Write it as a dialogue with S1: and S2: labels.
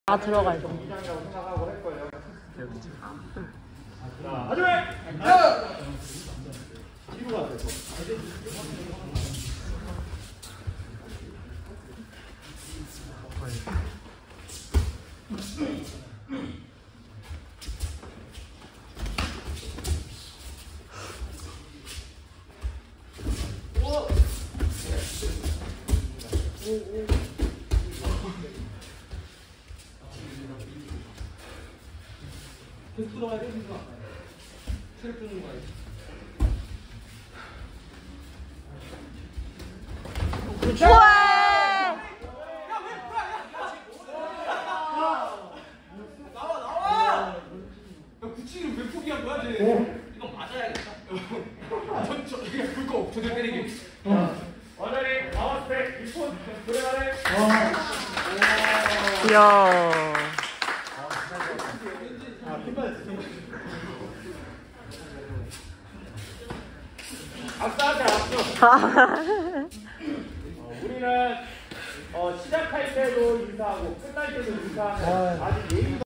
S1: 다 들어갈 거.
S2: 자, 하지마! 뒤로 가세요. 계속 들어가야 돼, 계속. 체력 주는 거야.
S1: 우와!
S2: 나와! 야, 구치를 왜 포기한 거야, 쟤? 이건 맞아야겠다. 그냥 불거 저절 때리기. 원활히 마우스팩 1분 들어가래.
S1: 이야.
S2: 악수하자, 악수. 우리는 시작할 때도 인사하고 끝날 때도 인사하는 아주 예의